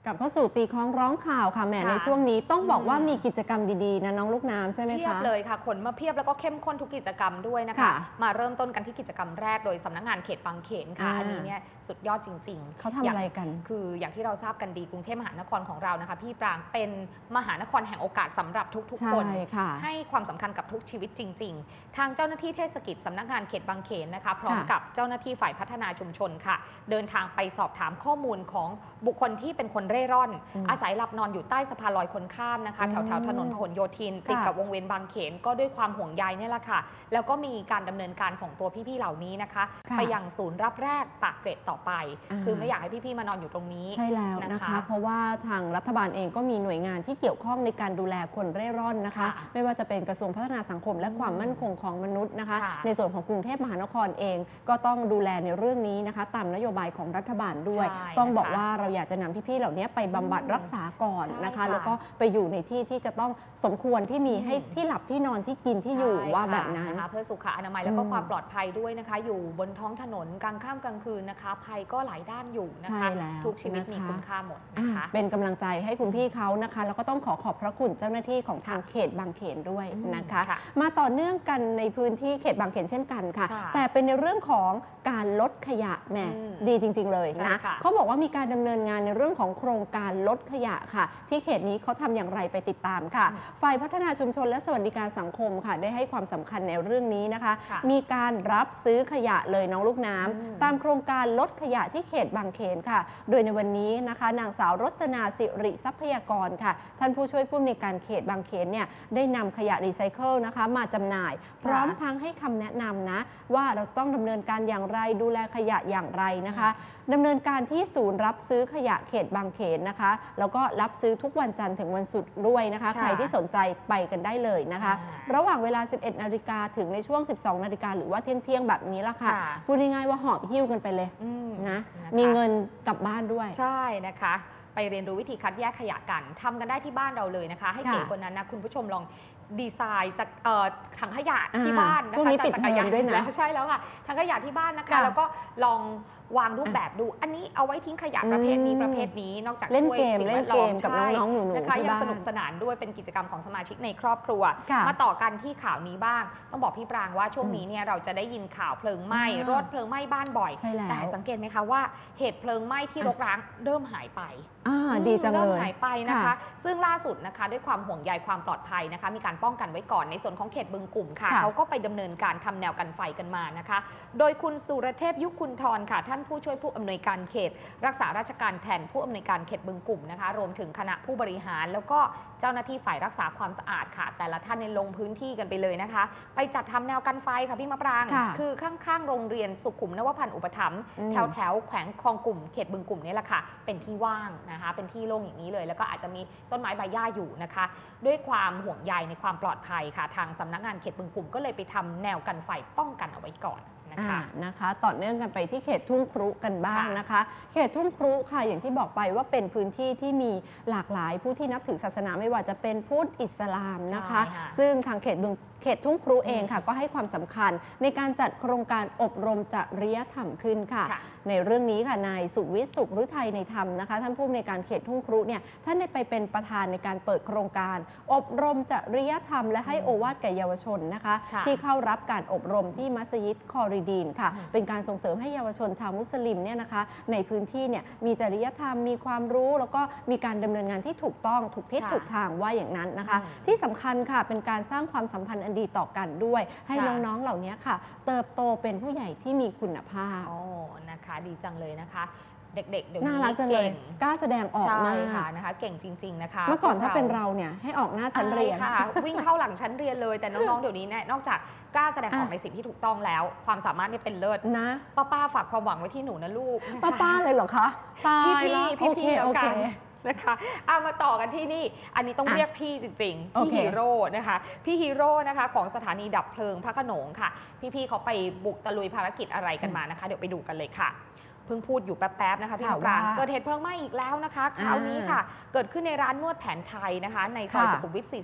กลับเข้าสู่ตีคล้องร้องข่าวค่ะแหมในช่วงนี้ต้องบอกว่ามีกิจกรรมดีๆนะน้องลูกน้ำใช่ไหมคะเพียบเลยค่ะขนมาเพียบแล้วก็เข้มข้นทุกกิจกรรมด้วยนะคะมาเริ่มต้นกันที่กิจกรรมแรกโดยสำนักงานเขตบางเขนค่ะอันนี้เนี่ยสุดยอดจริงๆเขาทำอะไรกันคืออย่างที่เราทราบกันดีกรุงเทพมหานครของเรานะคะพี่ปรางเป็นมหานครแห่งโอกาสสำหรับทุกๆคนให้ความสำคัญกับทุกชีวิตจริงๆทางเจ้าหน้าที่เทศกิจสำนักงานเขตบางเขนนะคะพร้อมกับเจ้าหน้าที่ฝ่ายพัฒนาชุมชนค่ะเดินทางไปสอบถามข้อมูลของบุคคลที่เป็นคนเร่ร่อนอาศัยหลับนอนอยู่ใต้สะพานลอยคนข้ามนะคะแถวถนนพหลโยธินติดกับวงเวียนบางเขนก็ด้วยความห่วงใยนี่แหละค่ะแล้วก็มีการดำเนินการส่งตัวพี่ๆเหล่านี้นะคะไปยังศูนย์รับแรกปากเกร็ดต่อไปคือไม่อยากให้พี่ๆมานอนอยู่ตรงนี้ใช่แล้วนะคะเพราะว่าทางรัฐบาลเองก็มีหน่วยงานที่เกี่ยวข้องในการดูแลคนเร่ร่อนนะคะไม่ว่าจะเป็นกระทรวงพัฒนาสังคมและความมั่นคงของมนุษย์นะคะในส่วนของกรุงเทพมหานครเองก็ต้องดูแลในเรื่องนี้นะคะตามนโยบายของรัฐบาลด้วยต้องบอกว่าเราอยากจะนำพี่ๆเหล่านี้ไปบำบัดรักษาก่อนนะคะแล้วก็ไปอยู่ในที่ที่จะต้องสมควรที่มีให้ที่หลับที่นอนที่กินที่อยู่ว่าแบบนั้นเพื่อสุขอนามัยแล้วก็ความปลอดภัยด้วยนะคะอยู่บนท้องถนนกลางค่ำกลางคืนนะคะภัยก็หลายด้านอยู่นะคะทุกชีวิตมีคุณค่าหมดนะคะเป็นกำลังใจให้คุณพี่เขานะคะแล้วก็ต้องขอบพระคุณเจ้าหน้าที่ของทางเขตบางเขนด้วยนะคะมาต่อเนื่องกันในพื้นที่เขตบางเขนเช่นกันค่ะแต่เป็นในเรื่องของการลดขยะแหมดีจริงๆเลยนะเขาบอกว่ามีการดำเนินงานในเรื่องของโครงการลดขยะค่ะที่เขตนี้เขาทำอย่างไรไปติดตามค่ะฝ่ายพัฒนาชุมชนและสวัสดิการสังคมค่ะได้ให้ความสำคัญในเรื่องนี้นะคะมีการรับซื้อขยะเลยน้องลูกน้ำตามโครงการลดขยะที่เขตบางเขนค่ะโดยในวันนี้นะคะนางสาวรจนาสิริทรัพยากรค่ะท่านผู้ช่วยผู้อำนวยการเขตบางเขนเนี่ยได้นำขยะรีไซเคิลนะคะมาจำหน่ายพร้อมทั้งให้คำแนะนำนะว่าเราต้องดำเนินการอย่างไรดูแลขยะอย่างไรนะคะดำเนินการที่ศูนย์รับซื้อขยะเขตบางเขนนะคะแล้วก็รับซื้อทุกวันจันทร์ถึงวันศุกร์ด้วยนะคะใครที่สนใจไปกันได้เลยนะคะระหว่างเวลา 11 นาฬิกาถึงในช่วง 12 นาฬิกาหรือว่าเที่ยงแบบนี้ละค่ะพูดง่ายๆว่าหอบหิ้วกันไปเลยนะมีเงินกลับบ้านด้วยใช่นะคะไปเรียนรู้วิธีคัดแยกขยะกันทำกันได้ที่บ้านเราเลยนะคะให้เก๋กว่านั้นนะคุณผู้ชมลองดีไซน์จากถังขยะที่บ้านนะคะจากจักรยานด้วยนะใช่แล้วค่ะถังขยะที่บ้านนะคะแล้วก็ลองวางรูปแบบดูอันนี้เอาไว้ทิ้งขยะประเภทนี้นอกจากช่วยสิ่งแวดล้อมกับน้องๆหนูๆนะคะยังสนุกสนานด้วยเป็นกิจกรรมของสมาชิกในครอบครัวมาต่อกันที่ข่าวนี้บ้างต้องบอกพี่ปรางว่าช่วงนี้เนี่ยเราจะได้ยินข่าวเพลิงไหม้รถเพลิงไหม้บ้านบ่อยแต่สังเกตไหมคะว่าเหตุเพลิงไหม้ที่รกร้างเริ่มหายไปดีจังเลยเริ่มหายไปนะคะซึ่งล่าสุดนะคะด้วยความห่วงใยความปลอดภัยนะคะมีการป้องกันไว้ก่อนในส่วนของเขตบึงกลุ่มค่ะเขาก็ไปดำเนินการทำแนวกันไฟกันมานะคะโดยคุณสุรเทพยุคุณทรค่ะท่านผู้ช่วยผู้อำนวยการเขตรักษาราชการแทนผู้อำนวยการเขตบึงกลุ่มนะคะรวมถึงคณะผู้บริหารแล้วก็เจ้าหน้าที่ฝ่ายรักษาความสะอาดค่ะแต่ละท่านในลงพื้นที่กันไปเลยนะคะไปจัดทำแนวกันไฟค่ะพี่มะปรางคือข้างๆโรงเรียนสุขุมนวพันธ์อุปถัมภ์แถวแขวงคลองกลุ่มเขตบึงกลุ่มนี่แหละค่ะเป็นที่ว่างนะคะเป็นที่โล่งอย่างนี้เลยแล้วก็อาจจะมีต้นไม้ใบหญ้าอยู่นะคะด้วยความห่วงใยในความปลอดภัยค่ะทางสำนักงานเขตบึงกลุ่มก็เลยไปทำแนวกันไฟป้องกันเอาไว้ก่อนนะคะต่อเนื่องกันไปที่เขตทุ่งครุกันบ้างนะคะเขตทุ่งครุค่ะอย่างที่บอกไปว่าเป็นพื้นที่ที่มีหลากหลายผู้ที่นับถือศาสนาไม่ว่าจะเป็นพุทธอิสลามนะคะซึ่งทางเขตทุ่งครุเองค่ะก็ให้ความสำคัญในการจัดโครงการอบรมจริยธรรมขึ้นค่ะในเรื่องนี้ค่ะนายสุวิทย์สุขฤทัยในธรรมนะคะท่านผู้อำนวยการเขตทุ่งครุเนี่ยท่านได้ไปเป็นประธานในการเปิดโครงการอบรมจริยธรรมและให้โอวาทแก่เยาวชนนะคะที่เข้ารับการอบรมที่มัสยิดคอริดีนค่ะเป็นการส่งเสริมให้เยาวชนชาวมุสลิมเนี่ยนะคะในพื้นที่เนี่ยมีจริยธรรมมีความรู้แล้วก็มีการดำเนินงานที่ถูกต้องถูกทิศถูกทางว่าอย่างนั้นนะคะที่สำคัญค่ะเป็นการสร้างความสัมพันธ์อันดีต่อกันด้วยให้น้องๆเหล่านี้ค่ะเติบโตเป็นผู้ใหญ่ที่มีคุณภาพนะคะดีจังเลยนะคะเด็กๆเดี๋ยวนี้เก่งกล้าแสดงออกมากค่ะนะคะเก่งจริงๆนะคะเมื่อก่อนถ้าเป็นเราเนี่ยให้ออกหน้าชั้นเรียนค่ะวิ่งเข้าหลังชั้นเรียนเลยแต่น้องๆเดี๋ยวนี้เนี่ยนอกจากกล้าแสดงออกในสิ่งที่ถูกต้องแล้วความสามารถนี่เป็นเลิศนะป้าฝากความหวังไว้ที่หนูนะลูกป้าเลยเหรอคะพี่แล้วกันนะคะเอามาต่อกันที่นี่อันนี้ต้องเรียกพี่จริงๆพี่ฮีโร่นะคะพี่ฮีโร่นะคะของสถานีดับเพลิงพระโขนงค่ะพี่ๆเขาไปบุกตะลุยภารกิจอะไรกันมานะคะเดี๋ยวไปดูกันเลยค่ะเพิ่งพูดอยู่แป๊บๆนะคะพี่ปรางเกิดเหตุเพลิงไหม้อีกแล้วนะคะคราวนี้ค่ะเกิดขึ้นในร้านนวดแผนไทยนะคะในซอยสุขุมวิท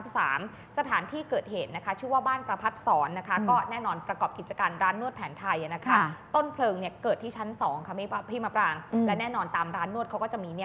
48/3 สถานที่เกิดเหตุนะคะชื่อว่าบ้านประภัสสรนะคะก็แน่นอนประกอบกิจการร้านนวดแผนไทยนะคะต้นเพลิงเนี่ยเกิดที่ชั้น2ค่ะพี่มะปรางและแน่นอนตามร้านนวดเขาก็จะมีเนี่ยค่ะ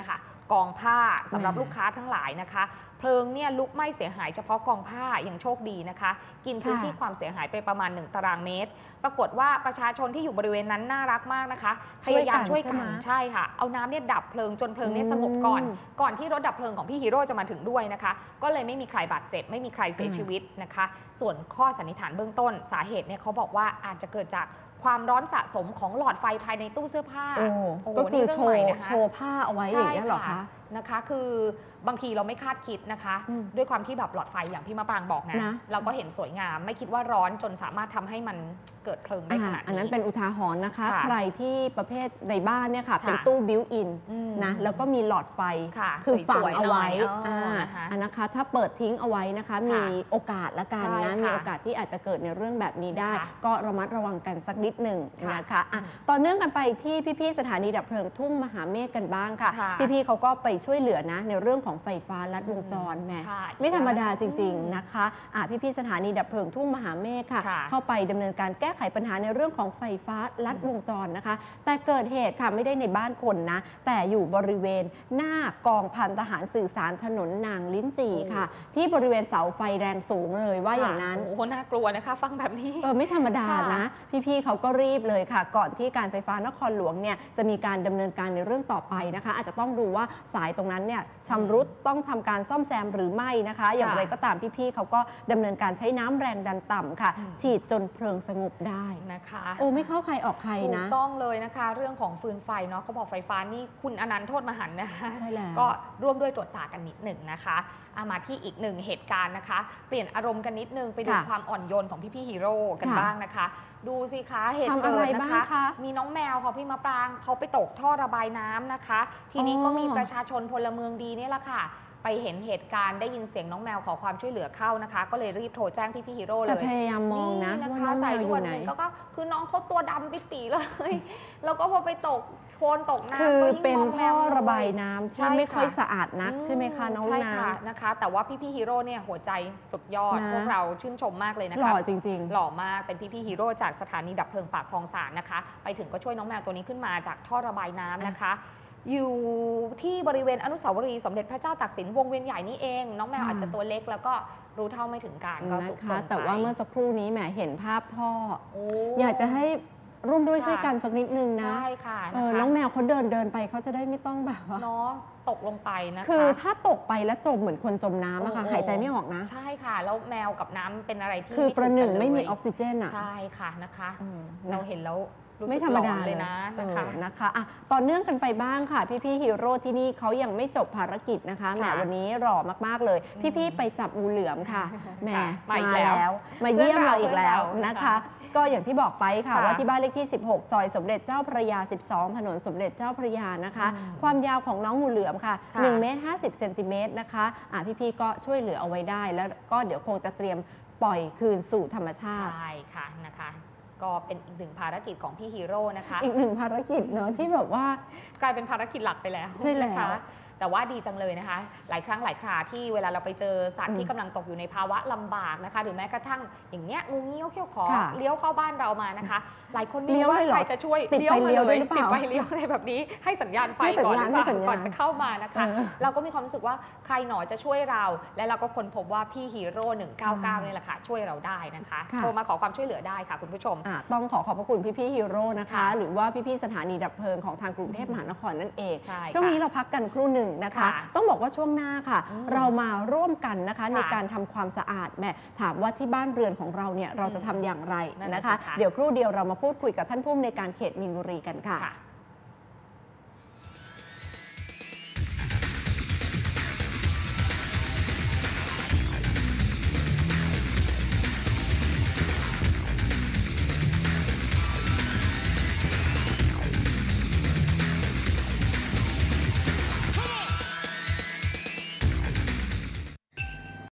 กองผ้าสำหรับแหมลูกค้าทั้งหลายนะคะ เพลิงเนี่ยลุกไหม้เสียหายเฉพาะกองผ้ายังโชคดีนะคะ กินพื้นที่ความเสียหายไปประมาณ1 ตารางเมตร ปรากฏว่าประชาชนที่อยู่บริเวณนั้นน่ารักมากนะคะ พยายามช่วยกันใช่ค่ะเอาน้ำเนี่ยดับเพลิงจนเพลิงเนี่ยสงบก่อนที่รถดับเพลิงของพี่ฮีโร่จะมาถึงด้วยนะคะ ก็เลยไม่มีใครบาดเจ็บไม่มีใครเสียชีวิตนะคะ ส่วนข้อสันนิษฐานเบื้องต้นสาเหตุเนี่ยเขาบอกว่าอาจจะเกิดจากความร้อนสะสมของหลอดไฟภายในตู้เสื้อผ้าก็คือโชนี่ว์เรื่องใหม่นะคะโชว์ผ้าเอาไว้อย่างนี้ยเหรอคะนะคะคือบางทีเราไม่คาดคิดนะคะ ด้วยความที่แบบหลอดไฟอย่างพี่มะปรางบอกนะเราก็เห็นสวยงามไม่คิดว่าร้อนจนสามารถทำให้มันเกิดเพลิงได้ขนาดนี้อันนั้นเป็นอุทาหรณ์นะคะค่ะใครที่ประเภทในบ้านเนี่ยค่ะค่ะเป็นตู้บิวอินนะแล้วก็มีหลอดไฟค่ะคือฝังสวยๆเอาไว้หน่อยนะคะอันนะคะถ้าเปิดทิ้งเอาไว้นะคะ มีโอกาสละกันใช่นะค่ะมีโอกาสที่อาจจะเกิดในเรื่องแบบนี้ได้ค่ะก็ระมัดระวังกันสักนิดหนึ่งค่ะนะคะต่อเนื่องกันไปที่พี่ๆสถานีดับเพลิงทุ่งมหาเมฆกันบ้างค่ะค่ะพี่ๆเขาก็ไปช่วยเหลือนะในเรื่องของไฟฟ้าลัดวงจรแหมค่ะไม่ธรรมดาจริงๆนะคะพี่ๆสถานีดับเพลิงทุ่งมหาเมฆค่ะค่ะเข้าไปดำเนินการแก้ไขปัญหาในเรื่องของไฟฟ้าลัดวงจรนะคะ แต่เกิดเหตุค่ะไม่ได้ในบ้านคนนะ แต่อยู่บริเวณหน้ากองพันทหารสื่อสารถนนนางลิ้นจี่ค่ะ ที่บริเวณเสาไฟแรงสูงเลยว่าอย่างนั้นโอ้โหน่ากลัวนะคะ ฟังแบบนี้ไม่ธรรมดาค่ะนะ พี่ๆเขาก็รีบเลยค่ะ ก่อนที่การไฟฟ้านครหลวงเนี่ยจะมีการดำเนินการในเรื่องต่อไปนะคะ อาจจะต้องดูว่าสายตรงนั้นเนี่ยชำรุดต้องทำการซ่อมแซมหรือไม่นะคะ อย่างไรก็ตามพี่ๆเขาก็ดำเนินการใช้น้ำแรงดันต่ำค่ะ ฉีดจนเพลิงสงบได้นะคะไม่เข้าใครออกใครถูนะกต้องเลยนะคะ เรื่องของฟืนไฟเนาะเขาบอกไฟฟ้านี่คุณอนันต์โทษมหันต์นะคะใช่แล้วก็ร่วมด้วยตรวจตากันนิดหนึ่งนะคะมาที่อีกหนึ่งเหตุการณ์นะคะ เปลี่ยนอารมณ์กันนิดนึงไปดูค่ะความอ่อนโยนของพี่ๆฮีโร่กันค่ะบ้างนะคะ ดูสิคะเหตุทำอะเกิไรดบ้านะงคะคะมีน้องแมวค่ะพี่มะปรางเขาไปตกท่อระบายน้ำนะคะ ทีนี้ก็มีประชาชนพลเมืองดีเนี่ยแหละค่ะ ไปเห็นเหตุการณ์ได้ยินเสียงน้องแมวขอความช่วยเหลือเข้านะคะ ก็เลยรีบโทรแจ้งพี่ๆฮีโร่เลแต่ยพยายามมองนะนะว่าคะน้องแมสายวอด่วยู่นไหนก็คือน้องเขาตัวดำปิดสีเลย แล้วก็พอไปตกโคลนตกน้ำคือก็ยิ่งเป็นมองแมท่อวระบายน้ำที่ไม่ค่อยสะอาดนักใช่ไหมคะน้องใช่น้ค่ะนะคะ แต่ว่าพี่ๆฮีโร่เนี่ยหัวใจสุดยอดนะพวกเราชื่นชมมากเลยนะหล่คะอจริงๆหล่อมากเป็นพี่ๆฮีโร่จากสถานีดับเพลิงปากคลองสานนะคะ ไปถึงก็ช่วยน้องแมวตัวนี้ขึ้นมาจากท่อระบายน้ำนะคะ อยู่ที่บริเวณอนุสาวรีย์สมเด็จพระเจ้าตากสินวงเวียนใหญ่นี่เอง น้องแมวอาจจะตัวเล็กแล้วก็รู้เท่าไม่ถึงการก็สุขนะสคะนแต่ว่าเมื่อสักครู่นี้แหมเห็นภาพท่อโอ้อยากจะให้ร่วมด้วยค่ะช่วยกันสักนิดนึงนะใช่ค่ะนะคะน้องแมวเขาเดินไปเขาจะได้ไม่ต้องแบบว่าเนาะตกลงไปนะคะคือถ้าตกไปแล้วจมเหมือนคนจมน้ำอะค่ะโอ้หายใจไม่ออกนะใช่ค่ะ แล้วแมวกับน้ำเป็นอะไรที่คือประหนึ่งถูกกัไม่มีเลยออกซิเจนอะใช่ค่ะนะคะเราเราเห็นแล้วรู้สึกไม่ธรรมดาหลอนเลยนะนะคะนะคะต่อเนื่องกันไปบ้างค่ะ พี่ๆฮีโร่ที่นี่เขายังไม่จบภารกิจนะคะแหมวันนี้หล่อมากๆเลย พี่ๆไปจับงูเหลือมค่ะแหมค่ะมาอีกมาแล้วแล้วมาเยี่ยมเราอีกแล้วเพื่อนเรานะคะค่ะก็อย่างที่บอกไปค่ะค่ะว่าที่บ้านเลขที่ 16 ซอยสมเด็จเจ้าพระยา 12 ถนนสมเด็จเจ้าพระยานะคะ ความยาวของน้องงูเหลือมค่ะค่ะ 1 เมตร 50 เซนติเมตรนะคะพี่ๆก็ช่วยเหลือเอาไว้ได้ แล้วก็เดี๋ยวคงจะเตรียมปล่อยคืนสู่ธรรมชาติใช่ค่ะนะคะ ก็เป็นอีกหนึ่งภารกิจของพี่ฮีโร่นะคะอีกหนึ่งภารกิจเนาะที่แบบว่ากลายเป็นภารกิจหลักไปแล้วใช่แล้วนะคะแต่ว่าดีจังเลยนะคะ หลายครั้งหลายคราที่เวลาเราไปเจอสัตว์ที่กำลังตกอยู่ในภาวะลำบากนะคะ หรือแม้กระทั่งอย่างเงี้ยงูเงี้ยวเขี้ยวขอค่ะเลี้ยวเข้าบ้านเรามานะคะ หลายคนไม่เลี้ยวรู้ว่าเลยเหรอใครจะช่วยติดไฟเลี้ยวด้วยหรือเปล่าติดไฟเลี้ยวอะไรแบบนี้ให้สัญญาณไฟให้สัญก่อนญาณหรือเปล่าให้สัญญาณก่อนจะเข้ามานะคะเออเราก็มีความรู้สึกว่าใครหนอจะช่วยเรา และเราก็ค้นพบว่าพี่ฮีโร่199นี่แหละค่ะช่วยเราได้นะคะค่ะโทรมาขอความช่วยเหลือได้ค่ะคุณผู้ชมต้องขอบพระคุณพี่ๆฮีโร่นะคะค่ะหรือว่าพี่ๆสถานีดับเพลิงของทางกรุงเทพมหานครนั่นเองใช่ช่วงนี้ค่ะเราพักกันครู่หนึ่งนะคะค่ะต้องบอกว่าช่วงหน้าค่ะ เรามาร่วมกันนะคะค่ะในการทำความสะอาดแหม่ถามว่าที่บ้านเรือนของเราเนี่ยเราจะทำอย่างไรนั่นน่ะนะคะสิคะเดี๋ยวครู่เดียวเรามาพูดคุยกับท่านผู้อำนวยการเขตมีนบุรีกันค่ะค่ะ